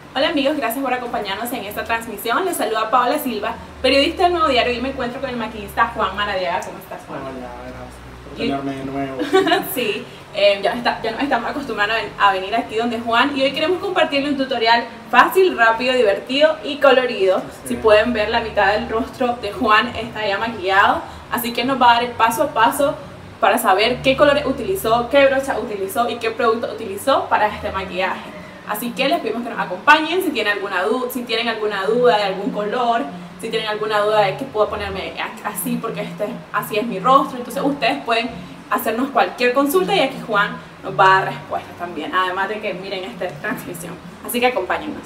Hola amigos, gracias por acompañarnos en esta transmisión. Les saluda Paola Silva, periodista del Nuevo Diario, y me encuentro con el maquillista Juan Maradiaga. ¿Cómo estás, Juan? Hola, gracias por tenerme de nuevo. Sí, ya nos estamos acostumbrando a venir aquí donde Juan, y hoy queremos compartirle un tutorial fácil, rápido, divertido y colorido. Si pueden ver, la mitad del rostro de Juan está ya maquillado, así que nos va a dar el paso a paso para saber qué colores utilizó, qué brocha utilizó y qué producto utilizó para este maquillaje. Así que les pedimos que nos acompañen. Si tienen alguna duda de algún color, si tienen alguna duda de que puedo ponerme así porque así es mi rostro, entonces ustedes pueden hacernos cualquier consulta y aquí Juan nos va a dar respuestas también, además de que miren esta transmisión. Así que acompáñennos.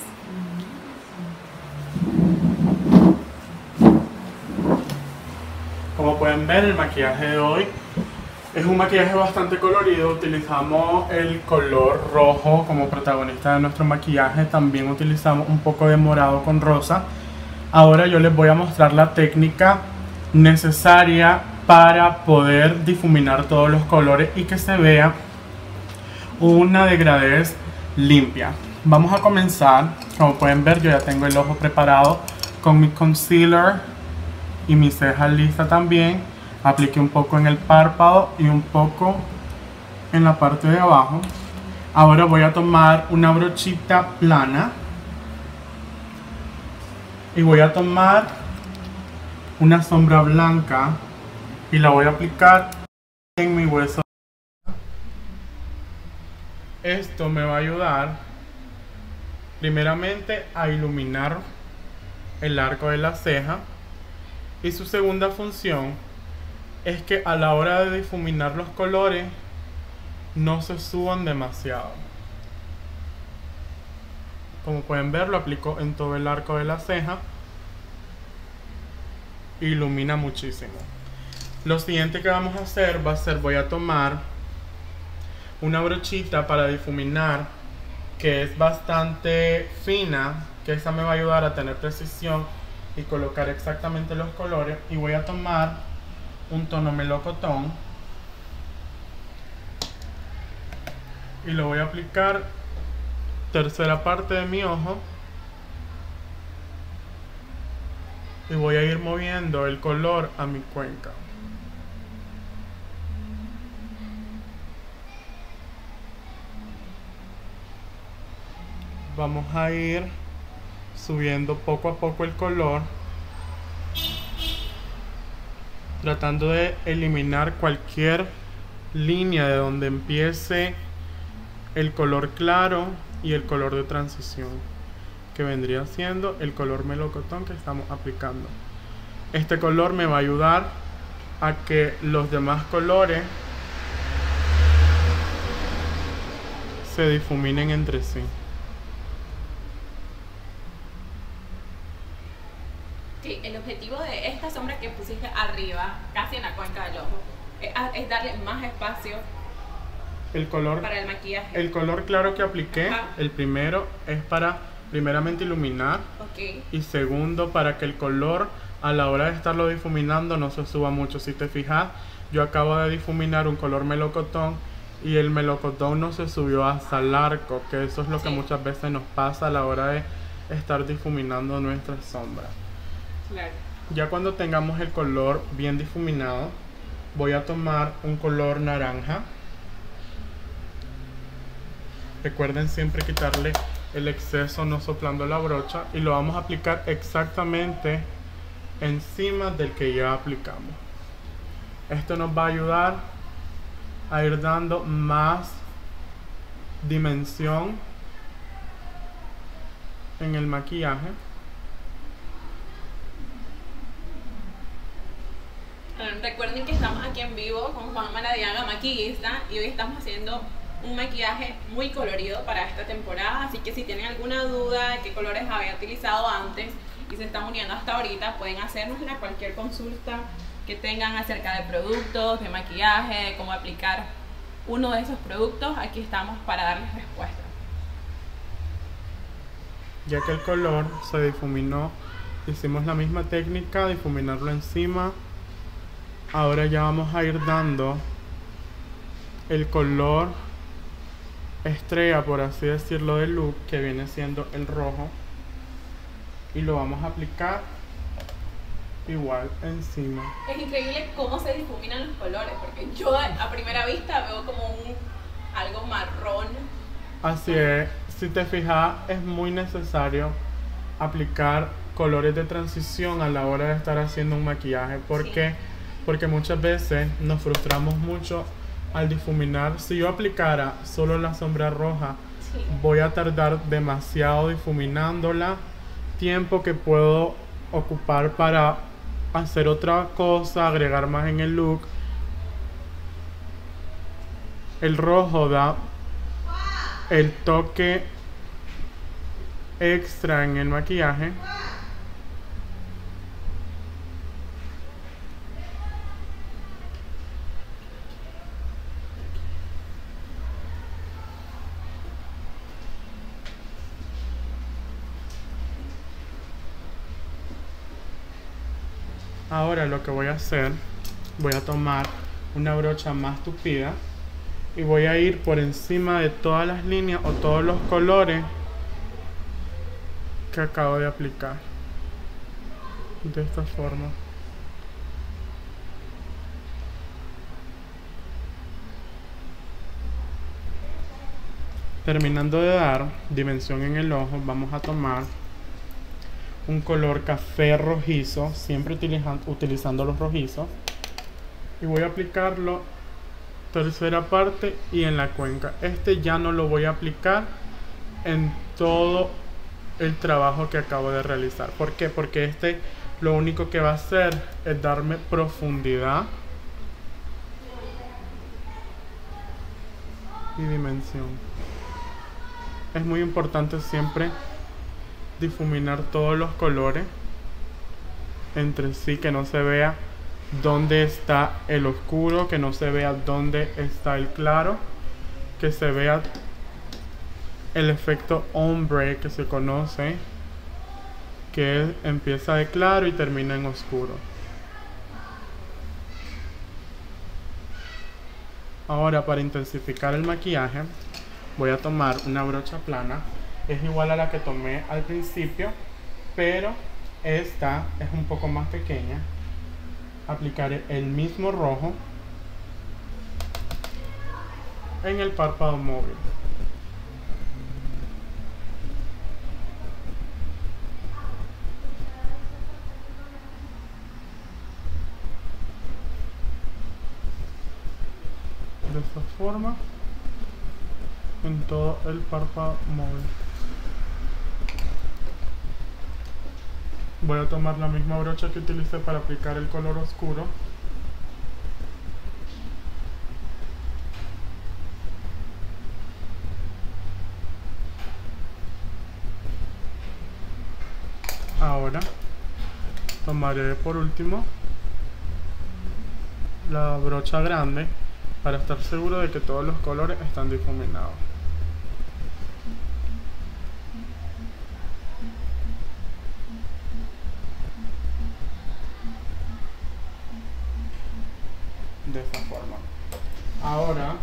Como pueden ver, el maquillaje de hoy es un maquillaje bastante colorido. Utilizamos el color rojo como protagonista de nuestro maquillaje. También utilizamos un poco de morado con rosa. Ahora yo les voy a mostrar la técnica necesaria para poder difuminar todos los colores y que se vea una degradez limpia. Vamos a comenzar. Como pueden ver, yo ya tengo el ojo preparado con mi concealer y mi ceja lista también. Apliqué un poco en el párpado y un poco en la parte de abajo. Ahora voy a tomar una brochita plana y voy a tomar una sombra blanca y la voy a aplicar en mi hueso. Esto me va a ayudar primeramente a iluminar el arco de la ceja, y su segunda función es que a la hora de difuminar los colores no se suban demasiado. Como pueden ver, lo aplico en todo el arco de la ceja. Ilumina muchísimo. Lo siguiente que vamos a hacer voy a tomar una brochita para difuminar que es bastante fina, que esa me va a ayudar a tener precisión y colocar exactamente los colores, y voy a tomar un tono melocotón y lo voy a aplicar tercera parte de mi ojo, y voy a ir moviendo el color a mi cuenca. Vamos a ir subiendo poco a poco el color, tratando de eliminar cualquier línea de donde empiece el color claro y el color de transición, que vendría siendo el color melocotón que estamos aplicando. Este color me va a ayudar a que los demás colores se difuminen entre sí. Sí, el objetivo de esta sombra que pusiste arriba, casi en la cuenca del ojo, es darle más espacio para el maquillaje. El color claro que apliqué, el primero, es para primeramente iluminar, y segundo para que el color a la hora de estarlo difuminando no se suba mucho. Si te fijas, yo acabo de difuminar un color melocotón y el melocotón no se subió hasta el arco, que eso es lo que muchas veces nos pasa a la hora de estar difuminando nuestras sombras. Claro. Ya cuando tengamos el color bien difuminado, voy a tomar un color naranja. Recuerden siempre quitarle el exceso, no soplando la brocha, y lo vamos a aplicar exactamente encima del que ya aplicamos. Esto nos va a ayudar a ir dando más dimensión en el maquillaje. Recuerden que estamos aquí en vivo con Juan Maradiaga, maquillista, y hoy estamos haciendo un maquillaje muy colorido para esta temporada, así que si tienen alguna duda de qué colores había utilizado antes y se están uniendo hasta ahorita, pueden hacernos cualquier consulta que tengan acerca de productos, de maquillaje, de cómo aplicar uno de esos productos. Aquí estamos para darles respuesta. Ya que el color se difuminó, hicimos la misma técnica, difuminarlo encima. Ahora ya vamos a ir dando el color estrella, por así decirlo, del look, que viene siendo el rojo, y lo vamos a aplicar igual encima. Es increíble cómo se difuminan los colores, porque yo a primera vista veo como algo marrón. Así es, si te fijas, es muy necesario aplicar colores de transición a la hora de estar haciendo un maquillaje. ¿Por qué? Porque muchas veces nos frustramos mucho al difuminar. Si yo aplicara solo la sombra roja, voy a tardar demasiado difuminándola, tiempo que puedo ocupar para hacer otra cosa, agregar más en el look. El rojo da el toque extra en el maquillaje. Ahora lo que voy a hacer, voy a tomar una brocha más tupida y voy a ir por encima de todas las líneas o todos los colores que acabo de aplicar, de esta forma. Terminando de dar dimensión en el ojo, vamos a tomar un color café rojizo, siempre utilizando los rojizos, y voy a aplicarlo tercera parte y en la cuenca. Este ya no lo voy a aplicar en todo el trabajo que acabo de realizar. ¿Por qué? Porque este lo único que va a hacer es darme profundidad y dimensión. Es muy importante siempre difuminar todos los colores entre sí, que no se vea dónde está el oscuro, que no se vea dónde está el claro, que se vea el efecto ombre que se conoce, que empieza de claro y termina en oscuro. Ahora, para intensificar el maquillaje, voy a tomar una brocha plana. Es igual a la que tomé al principio, pero esta es un poco más pequeña. Aplicaré el mismo rojo en el párpado móvil. De esta forma, en todo el párpado móvil. Voy a tomar la misma brocha que utilicé para aplicar el color oscuro. Ahora tomaré por último la brocha grande para estar seguro de que todos los colores están difuminados. De esta forma. Ahora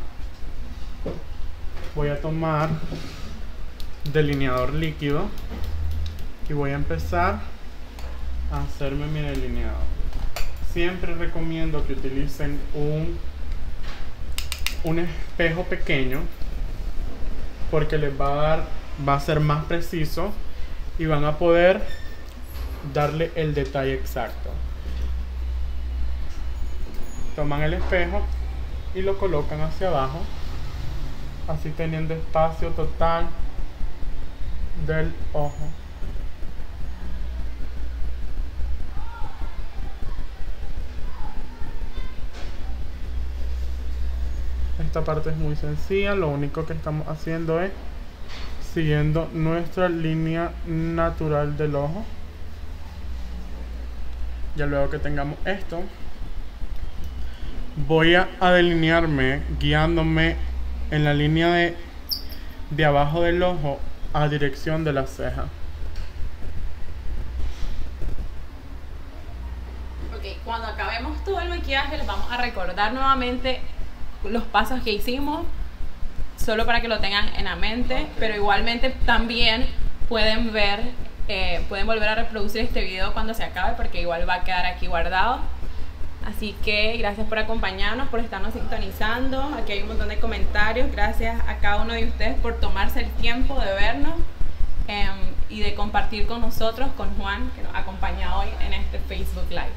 voy a tomar delineador líquido y voy a empezar a hacerme mi delineado. Siempre recomiendo que utilicen un espejo pequeño, porque les va a ser más preciso y van a poder darle el detalle exacto. Toman el espejo y lo colocan hacia abajo, así teniendo espacio total del ojo. Esta parte es muy sencilla, lo único que estamos haciendo es siguiendo nuestra línea natural del ojo. Ya luego que tengamos esto, voy a delinearme guiándome en la línea de abajo del ojo a dirección de la ceja. Ok, cuando acabemos todo el maquillaje les vamos a recordar nuevamente los pasos que hicimos. solo para que lo tengan en la mente, pero igualmente también pueden ver, pueden volver a reproducir este video cuando se acabe, porque igual va a quedar aquí guardado. Así que gracias por acompañarnos, por estarnos sintonizando. Aquí hay un montón de comentarios. Gracias a cada uno de ustedes por tomarse el tiempo de vernos y de compartir con nosotros, con Juan, que nos acompaña hoy en este Facebook Live.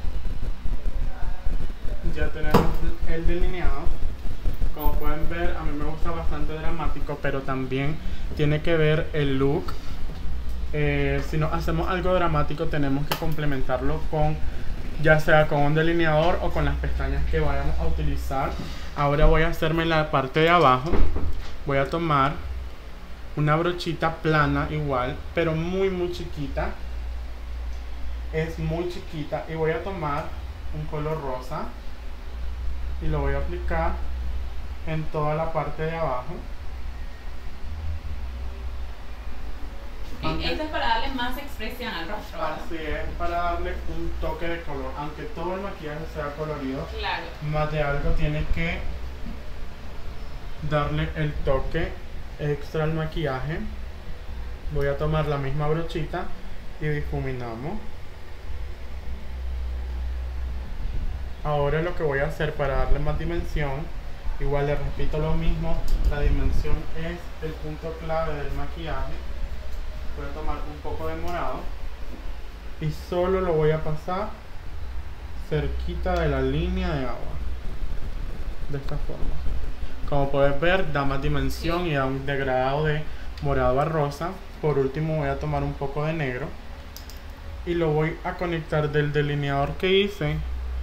Ya tenemos el delineado. Como pueden ver, a mí me gusta bastante dramático, pero también tiene que ver el look. Si no hacemos algo dramático, tenemos que complementarlo con, ya sea con un delineador o con las pestañas que vayamos a utilizar. Ahora voy a hacerme la parte de abajo. Voy a tomar una brochita plana igual, pero muy chiquita. Es muy chiquita. Y voy a tomar un color rosa y lo voy a aplicar en toda la parte de abajo. Esto es para darle más expresión al rostro, ¿verdad? Así es, para darle un toque de color. Aunque todo el maquillaje sea colorido, claro, más de algo tiene que darle el toque extra al maquillaje. Voy a tomar la misma brochita y difuminamos. Ahora lo que voy a hacer para darle más dimensión, igual le repito lo mismo, la dimensión es el punto clave del maquillaje. Voy a tomar un poco de morado y solo lo voy a pasar cerquita de la línea de agua, de esta forma. Como puedes ver, da más dimensión y da un degradado de morado a rosa. Por último voy a tomar un poco de negro y lo voy a conectar del delineador que hice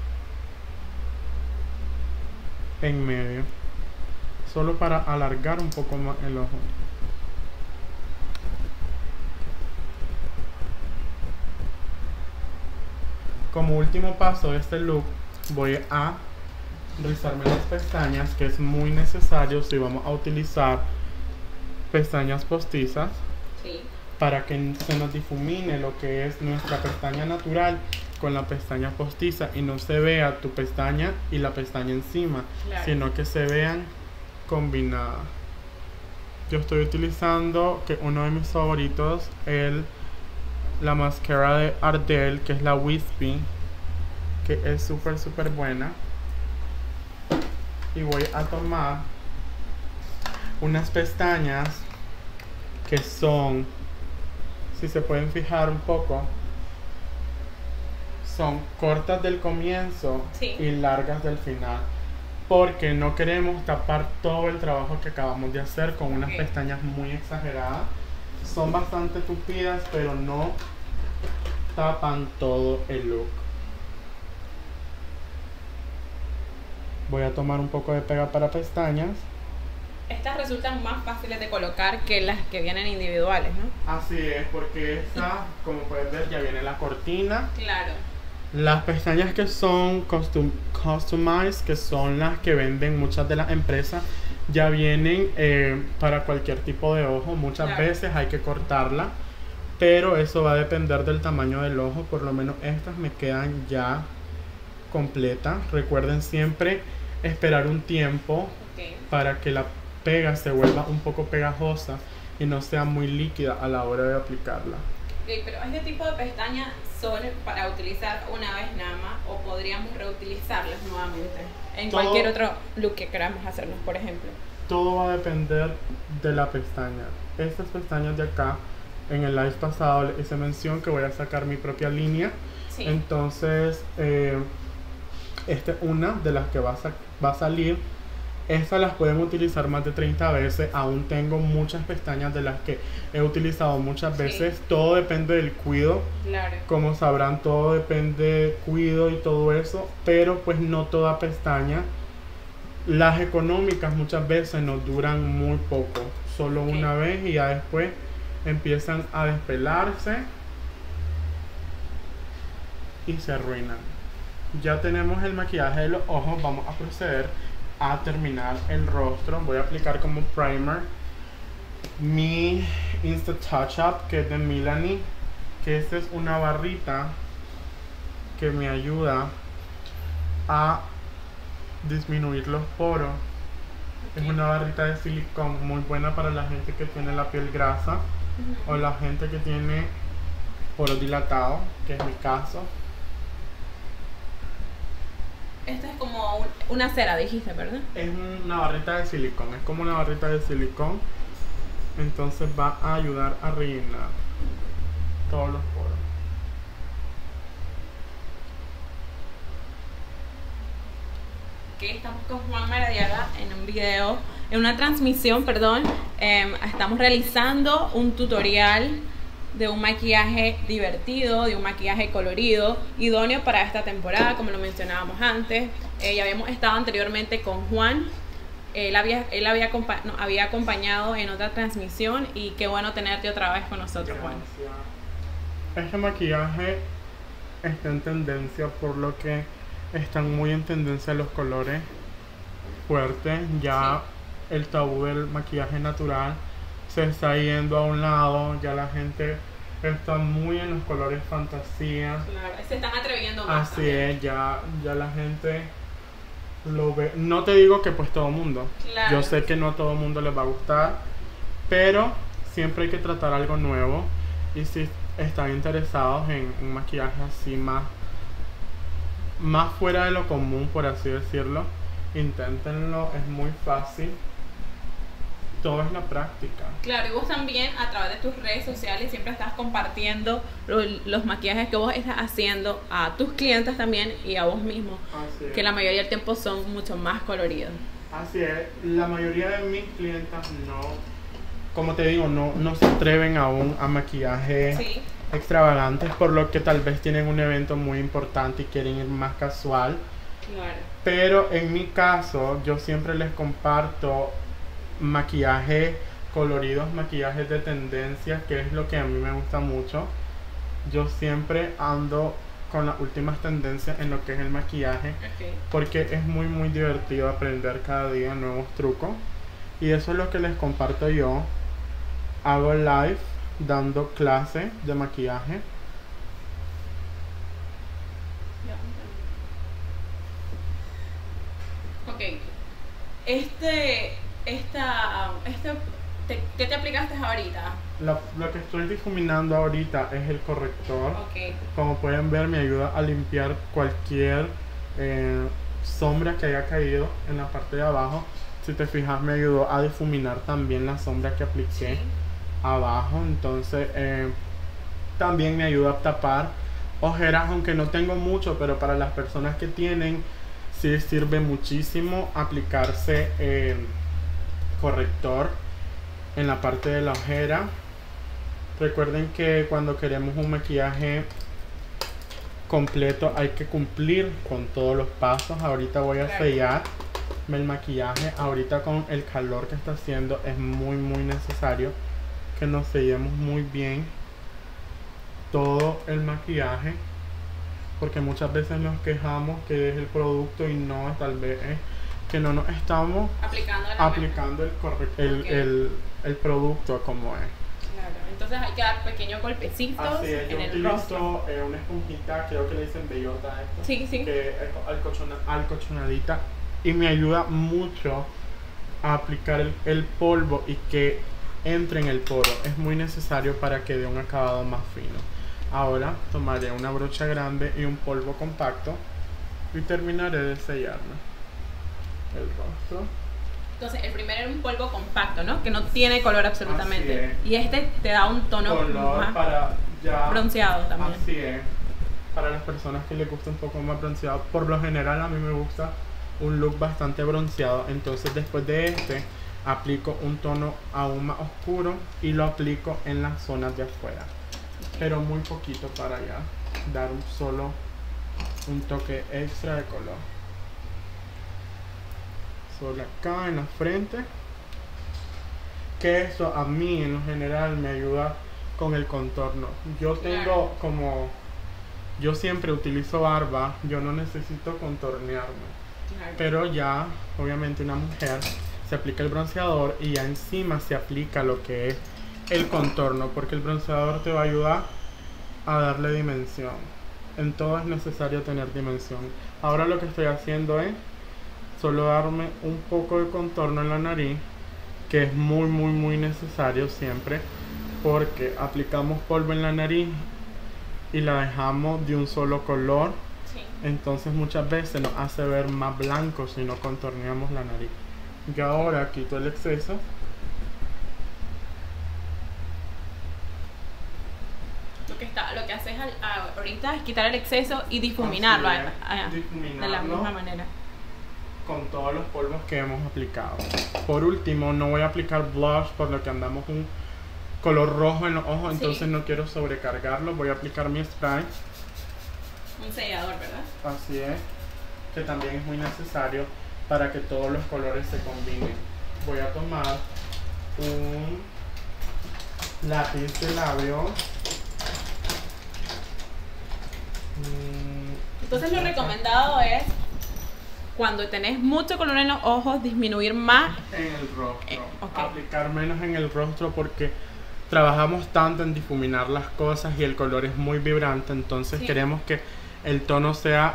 en medio, solo para alargar un poco más el ojo. Como último paso de este look, voy a rizarme las pestañas, que es muy necesario si vamos a utilizar pestañas postizas, para que se nos difumine lo que es nuestra pestaña natural con la pestaña postiza y no se vea tu pestaña y la pestaña encima, claro, sino que se vean combinadas. Yo estoy utilizando, que uno de mis favoritos, la máscara de Ardell, que es la Wispy, que es súper buena. Y voy a tomar unas pestañas que son, si se pueden fijar un poco, son cortas del comienzo y largas del final, porque no queremos tapar todo el trabajo que acabamos de hacer con unas pestañas muy exageradas. Son bastante tupidas, pero no tapan todo el look. Voy a tomar un poco de pega para pestañas. Estas resultan más fáciles de colocar que las que vienen individuales, ¿no? Así es, porque esta, como puedes ver, ya viene la cortina. Claro. Las pestañas que son customized, que son las que venden muchas de las empresas, ya vienen para cualquier tipo de ojo. Muchas veces hay que cortarla, pero eso va a depender del tamaño del ojo. Por lo menos estas me quedan ya completas. Recuerden siempre esperar un tiempo para que la pega se vuelva un poco pegajosa y no sea muy líquida a la hora de aplicarla. Pero este tipo de pestañas son para utilizar una vez nada más, o podríamos reutilizarlas nuevamente en cualquier otro look que queramos hacernos, por ejemplo. Todo va a depender de la pestaña. Estas pestañas de acá, en el live pasado les hice mención que voy a sacar mi propia línea. Entonces esta es una de las que va a salir. Estas las pueden utilizar más de 30 veces. Aún tengo muchas pestañas de las que he utilizado muchas veces. Todo depende del cuido. Claro. Como sabrán, todo depende del cuido y todo eso. Pero pues no toda pestaña. Las económicas muchas veces nos duran muy poco. Solo una vez y ya después empiezan a despelarse y se arruinan. Ya tenemos el maquillaje de los ojos. Vamos a proceder a terminar el rostro. Voy a aplicar como primer mi Insta Touch Up, que es de Milani, que esta es una barrita que me ayuda a disminuir los poros Es una barrita de silicón muy buena para la gente que tiene la piel grasa o la gente que tiene poro dilatado, que es mi caso. Esto es como una cera, dijiste, ¿verdad? Es una barrita de silicón, es como una barrita de silicón. Entonces va a ayudar a rellenar todos los poros. Estamos con Juan Maradiaga en un video, en una transmisión, perdón. Estamos realizando un tutorial de un maquillaje divertido, de un maquillaje colorido, idóneo para esta temporada, como lo mencionábamos antes. Ya habíamos estado anteriormente con Juan. Él había acompañado en otra transmisión y qué bueno tenerte otra vez con nosotros, Juan. Este maquillaje está en tendencia, por lo que están muy en tendencia los colores fuertes. Ya el tabú del maquillaje natural se está yendo a un lado. Ya la gente está muy en los colores fantasía. Claro, se están atreviendo más. Así es, ya la gente lo ve. No te digo que pues todo mundo. Claro. Yo sé que no a todo mundo les va a gustar, pero siempre hay que tratar algo nuevo. Y si están interesados en un maquillaje así más fuera de lo común, por así decirlo, inténtenlo, es muy fácil. Todo es la práctica. Claro, y vos también a través de tus redes sociales siempre estás compartiendo los maquillajes que vos estás haciendo a tus clientes también y a vos mismo, que la mayoría del tiempo son mucho más coloridos. Así es, la mayoría de mis clientas no, como te digo, no se atreven aún a maquillaje extravagantes, por lo que tal vez tienen un evento muy importante y quieren ir más casual. Claro. Pero en mi caso, yo siempre les comparto maquillajes coloridos, maquillajes de tendencia, que es lo que a mí me gusta mucho. Yo siempre ando con las últimas tendencias en lo que es el maquillaje, porque es muy divertido aprender cada día nuevos trucos, y eso es lo que les comparto yo. Hago live dando clases de maquillaje. Ok, ¿qué te aplicaste ahorita? Lo que estoy difuminando ahorita es el corrector. Okay. Como pueden ver, me ayuda a limpiar cualquier sombra que haya caído en la parte de abajo. Si te fijas, me ayudó a difuminar también la sombra que apliqué abajo. Entonces también me ayuda a tapar ojeras, aunque no tengo mucho, pero para las personas que tienen, sí sirve muchísimo aplicarse corrector en la parte de la ojera. Recuerden que cuando queremos un maquillaje completo hay que cumplir con todos los pasos. Ahorita voy a sellar el maquillaje. Ahorita con el calor que está haciendo es muy necesario que nos sellemos muy bien todo el maquillaje, porque muchas veces nos quejamos que es el producto y no, tal vez es que no nos estamos aplicando el producto como es. Claro, entonces hay que dar pequeños golpecitos. Así es, yo utilizo una esponjita, creo que le dicen bellota esto, que es alcochonadita, y me ayuda mucho a aplicar el polvo y que entre en el poro. Es muy necesario para que dé un acabado más fino. Ahora tomaré una brocha grande y un polvo compacto y terminaré de sellarme el rostro. Entonces el primero es un polvo compacto, ¿no? Que no tiene color absolutamente. Y este te da un tono color para ya bronceado también. Así es. Para las personas que les gusta un poco más bronceado. Por lo general a mí me gusta un look bastante bronceado. Entonces después de este aplico un tono aún más oscuro y lo aplico en las zonas de afuera. Pero muy poquito para ya dar un toque extra de color. Solo acá en la frente, que eso a mí en lo general me ayuda con el contorno. Yo tengo yo siempre utilizo barba, yo no necesito contornearme, pero ya obviamente una mujer se aplica el bronceador y ya encima se aplica lo que es el contorno, porque el bronceador te va a ayudar a darle dimensión. En todo es necesario tener dimensión. Ahora lo que estoy haciendo es solo darme un poco de contorno en la nariz, que es muy necesario siempre, porque aplicamos polvo en la nariz y la dejamos de un solo color. Sí. Entonces muchas veces nos hace ver más blanco si no contorneamos la nariz. Y ahora quito el exceso. Lo que haces ahorita es quitar el exceso y difuminarlo, difuminarlo de la misma manera. Con todos los polvos que hemos aplicado. Por último, no voy a aplicar blush por lo que andamos un color rojo en los ojos, entonces no quiero sobrecargarlo. Voy a aplicar mi spray. Un sellador, ¿verdad? Así es, que también es muy necesario para que todos los colores se combinen. Voy a tomar un lápiz de labio. Entonces lo recomendado es, cuando tenés mucho color en los ojos, disminuir más en el rostro. Okay. Aplicar menos en el rostro porque trabajamos tanto en difuminar las cosas y el color es muy vibrante, entonces queremos que el tono sea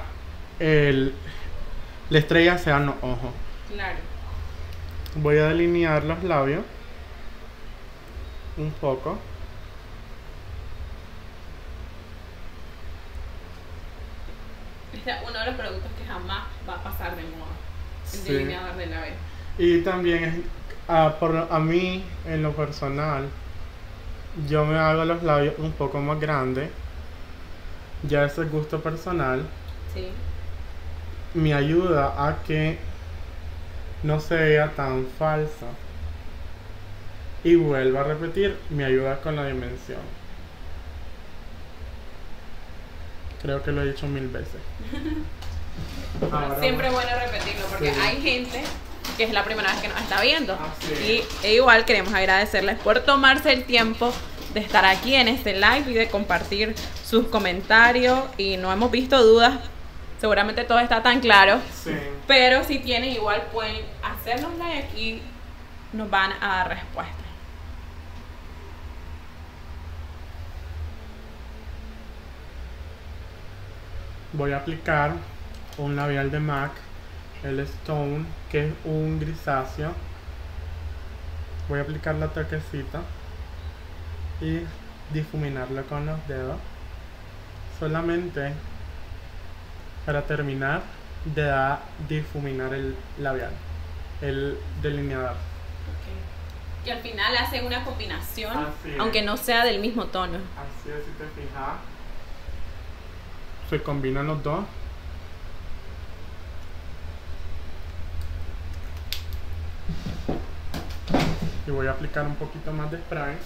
la estrella sean los ojos. Claro. Voy a delinear los labios un poco. Este es uno de los productos que jamás va a pasar de moda, el delineador de labios. Y también es, a mí, en lo personal, yo me hago los labios un poco más grandes. Ya ese gusto personal. Sí. Me ayuda a que no se vea tan falsa. Y vuelvo a repetir, me ayuda con la dimensión. Creo que lo he dicho 1000 veces. Siempre es bueno repetirlo porque hay gente que es la primera vez que nos está viendo. Y igual queremos agradecerles por tomarse el tiempo de estar aquí en este live y de compartir sus comentarios. Y no hemos visto dudas, seguramente todo está tan claro. Pero si tienen, igual pueden hacérnosla y aquí nos van a dar respuesta. Voy a aplicar un labial de MAC, el Stone, que es un grisáceo. Voy a aplicar la toquecita y difuminarlo con los dedos, solamente para terminar de difuminar el labial, el delineador. Que al final hace una combinación, aunque no sea del mismo tono. Así es, si te fijas, se combinan los dos. Y voy a aplicar un poquito más de spray.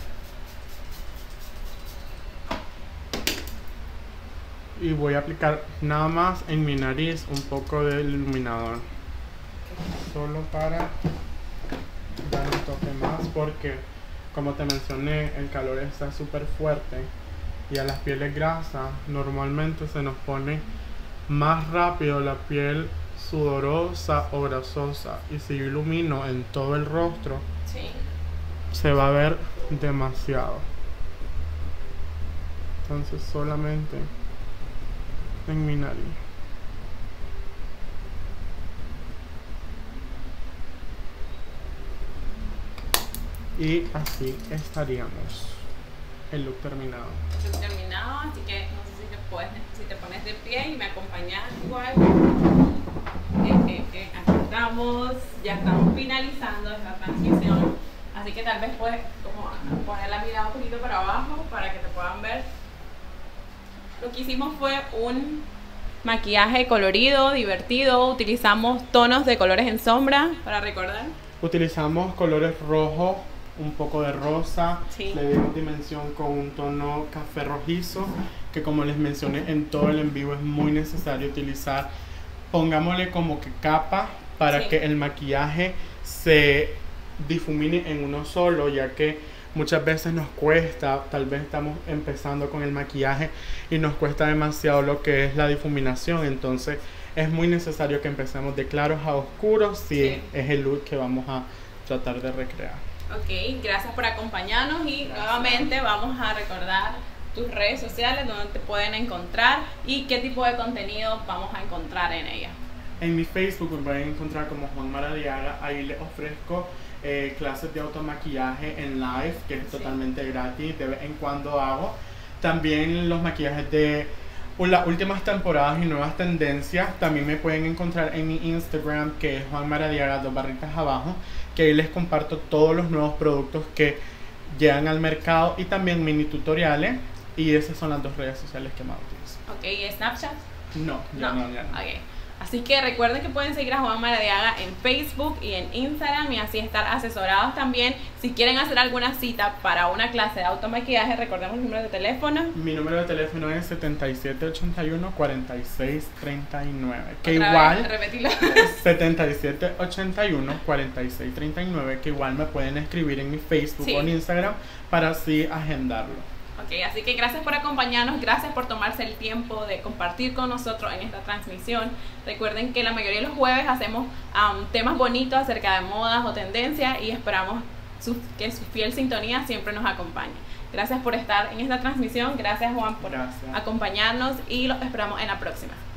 Y voy a aplicar nada más en mi nariz un poco de iluminador. Solo para dar un toque más, porque como te mencioné, el calor está súper fuerte. Y a las pieles grasas normalmente se nos pone más rápido la piel sudorosa o grasosa. Y si yo ilumino en todo el rostro, se va a ver demasiado. Entonces solamente en mi nariz. Y así estaríamos. El look terminado. Así que no sé si te pones de pie y me acompañas igual. Aquí estamos, ya estamos finalizando esta transición. Así que tal vez puedes como poner la mirada un poquito para abajo para que te puedan ver. Lo que hicimos fue un maquillaje colorido, divertido. Utilizamos tonos de colores en sombra para recordar. Utilizamos colores rojos, un poco de rosa, le dimos dimensión con un tono café rojizo, que como les mencioné en todo el en vivo es muy necesario utilizar. Pongámosle como que capa para que el maquillaje se difumine en uno solo, ya que muchas veces nos cuesta, tal vez estamos empezando con el maquillaje y nos cuesta demasiado lo que es la difuminación, entonces es muy necesario que empecemos de claros a oscuros si es el look que vamos a tratar de recrear. Ok, gracias por acompañarnos y nuevamente vamos a recordar tus redes sociales, donde te pueden encontrar y qué tipo de contenido vamos a encontrar en ellas. En mi Facebook me pueden encontrar como Juan Maradiaga. Ahí les ofrezco clases de automaquillaje en live, que es totalmente gratis, de vez en cuando hago. También los maquillajes de las últimas temporadas y nuevas tendencias también me pueden encontrar en mi Instagram, que es Juan Maradiaga, 2 _ que ahí les comparto todos los nuevos productos que llegan al mercado y también mini tutoriales, y esas son las 2 redes sociales que más utilizo. Ok, ¿y Snapchat? No, ya no. Okay. Así que recuerden que pueden seguir a Juan Maradiaga en Facebook y en Instagram y así estar asesorados también. Si quieren hacer alguna cita para una clase de automaquillaje, recordemos el número de teléfono. Mi número de teléfono es 7781-4639. Que Otra igual, vez, repetilo. 7781-4639, que igual me pueden escribir en mi Facebook o en Instagram para así agendarlo. Ok, así que gracias por acompañarnos, gracias por tomarse el tiempo de compartir con nosotros en esta transmisión. Recuerden que la mayoría de los jueves hacemos temas bonitos acerca de modas o tendencias y esperamos que su fiel sintonía siempre nos acompañe. Gracias por estar en esta transmisión, gracias Juan por acompañarnos y los esperamos en la próxima.